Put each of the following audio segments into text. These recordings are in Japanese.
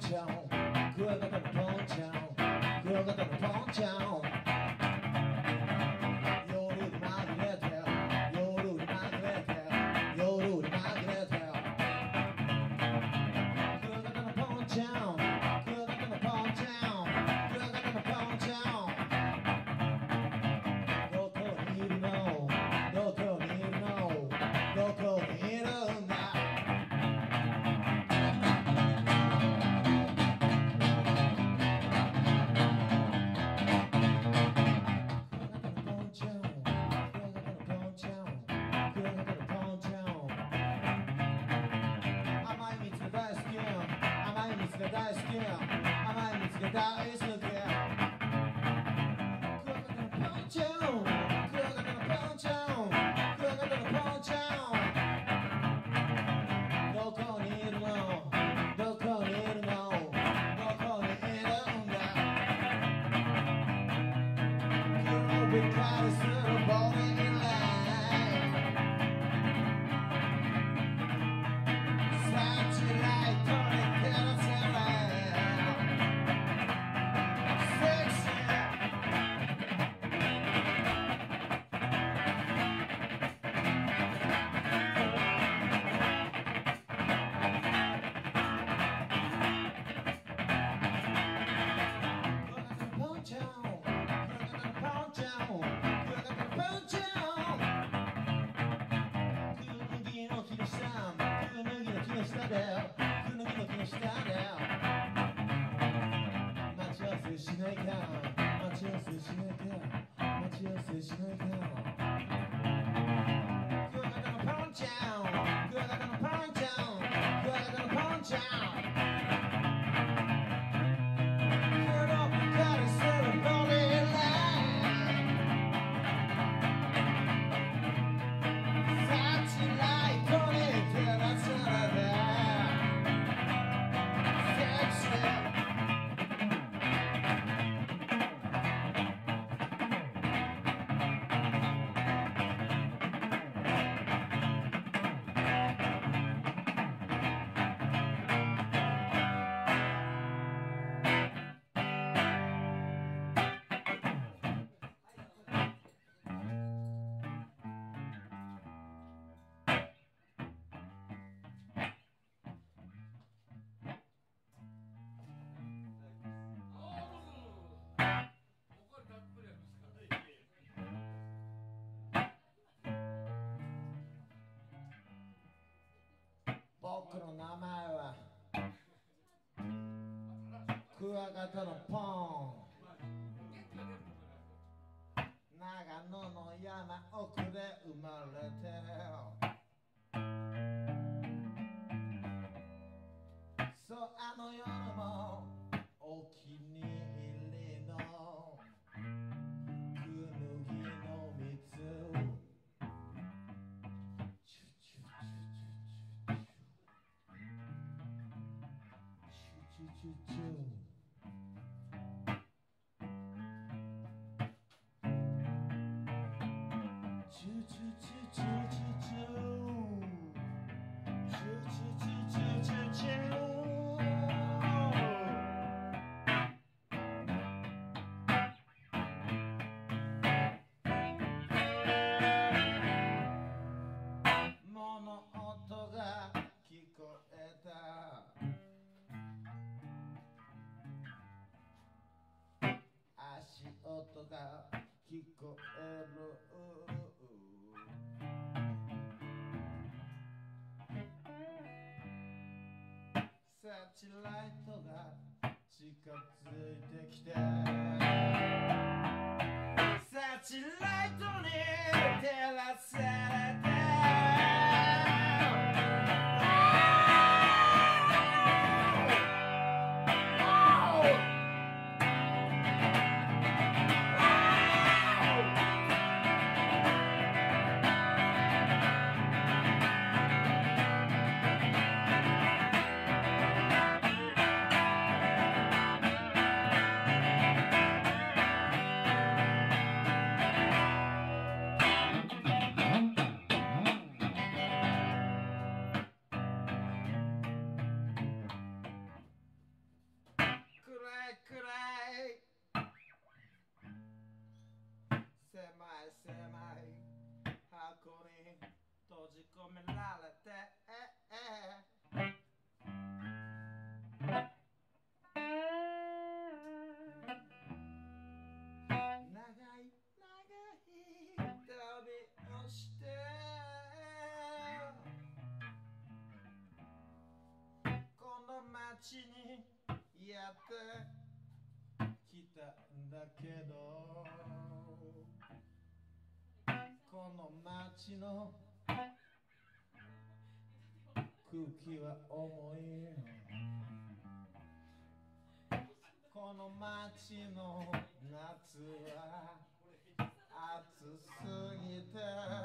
ちゃんクワガタのポンちゃんクワガタのポンちゃん夜にまぐれて夜にまぐれて夜にまぐれてクワガタのポンちゃんクワガタのポンちゃんクワガタのポンちゃんどこにいるのどこにいるのどこにいるんだ大好き甘い蜜が大好きクワガタのポンちゃんクワガタのポンちゃんクワガタのポンちゃんどこにいるのどこにいるのどこにいるんだ黒光りするボディーラインサチライトに照らせしないか待ち合わせしないか待ち合わせしないかクワガタのポンちゃんクワガタのポンちゃんクワガタのポンちゃん黒光りするボディーラインサチライトに照らされてセクシー僕の名前はクワガタのポン長野の山奥で生まれてそうあの夜もお気に入りのクヌギの蜜チュチュ物音が聞こえた足音が聞こえるサーチライトが近づいてきてサーチライトに照らされて狭い箱に閉じ込められて長い旅をしてこの街にやってきたんだけどこの街の空気は重いこの街の夏は暑すぎて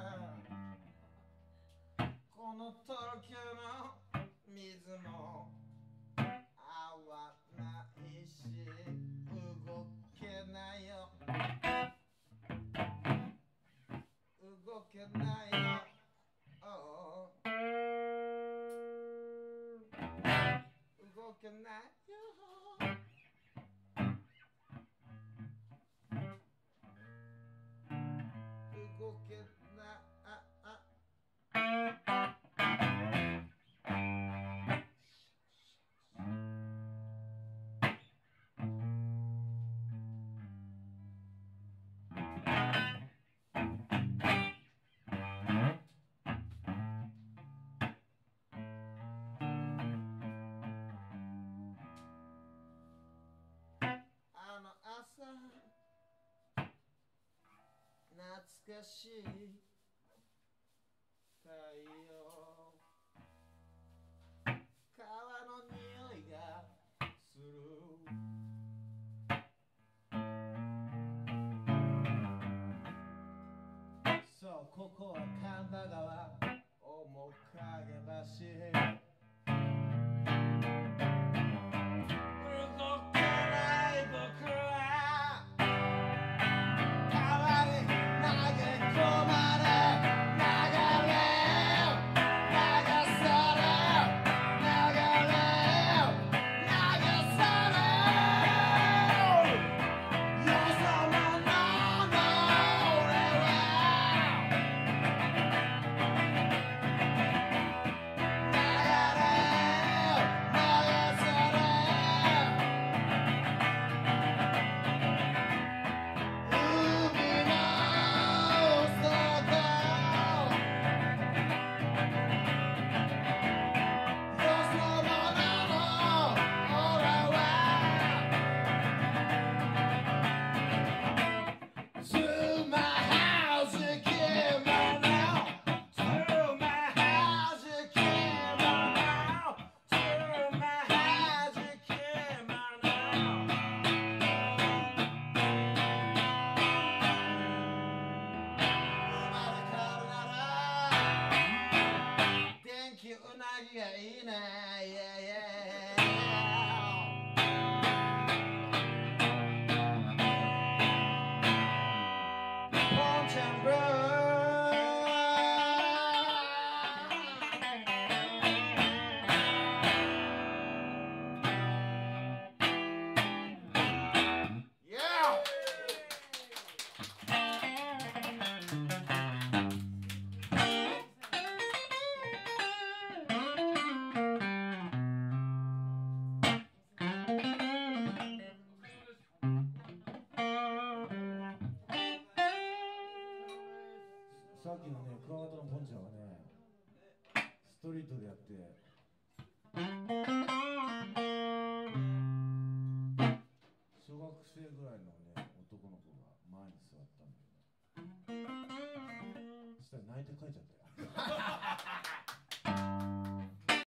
この東京の水も合わないし動けないよ動けないよ、oh、動けないよ動けないあの朝懐かしい太陽川の匂いがするそうここは神田川面影橋うなぎがいいね、ポンちゃんブルさっきのね、クワガタのポンちゃんはね、ストリートでやって、小学生ぐらいのね、男の子が前に座ったんだけど、そしたら泣いて帰っちゃったよ。